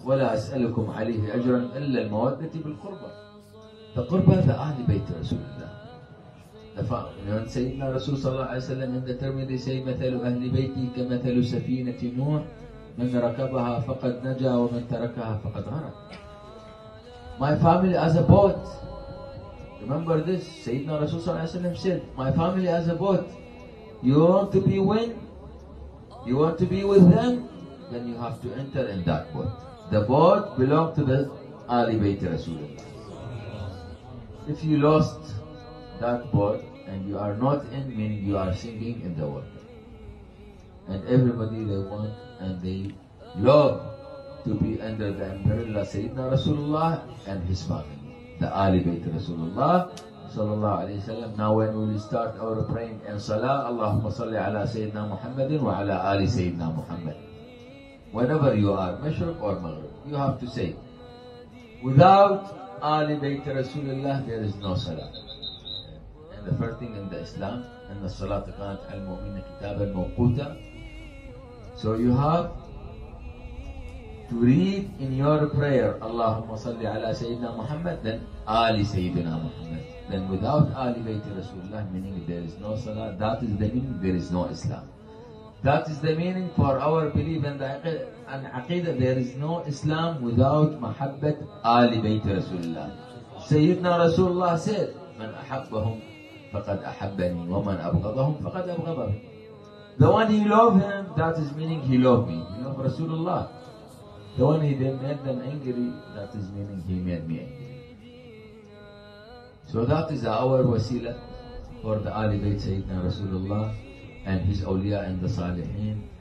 ولا أسألكم عليه أجرا إلا المودة بالقربى. The قربى the أهل بيت رسول الله. من سيدنا رسول صلى الله عليه وسلم عند الترمذي say مثل أهل بيتي كمثل سفينة نوح من ركبها فقد نجا ومن تركها فقد غرق. My family as a boat. Remember this. Sayyidina Rasul sallallahu alaihi wasallam said, my family as a boat. You want to be with? You want to be with them? Then you have to enter in that boat. The boat belongs to the Ali Bayt Rasulullah. If you lost that boat and you are not in, meaning you are sinking in the water. And everybody they want and they love to be under the umbrella Sayyidina Rasulullah and his family, the Ali Bayt Rasulullah sallallahu alayhi wasallam. Now when we will start our praying and salah, Allahumma salli ala Sayyidina Muhammadin wa ala Ali Sayyidina Muhammad. Whenever you are, Mashriq or Maghrib, you have to say, without Ali Bayt Rasulullah there is no salah. And the first thing in the Islam, and the salat kanat al-mu'mina kitaban mawquta. So you have to read in your prayer, Allahumma salli ala Sayyidina Muhammad, then Ali Sayyidina Muhammad. Then without Ali Bayt Rasulullah, meaning there is no salah, that is the meaning there is no Islam. That is the meaning for our belief and Aqidah. There is no Islam without Mahabbat Ali Bayt Rasulullah. Sayyidina Rasulullah said, Man ahabbahum faqad ahabbani, wa man abghadahum faqad abghadani. The one he loved him, that is meaning he loved me. He loved Rasulullah. The one he then made them angry, that is meaning he made me angry. So that is our wasila for the Ali Bayt Sayyidina Rasulullah and his awliya and the Salihin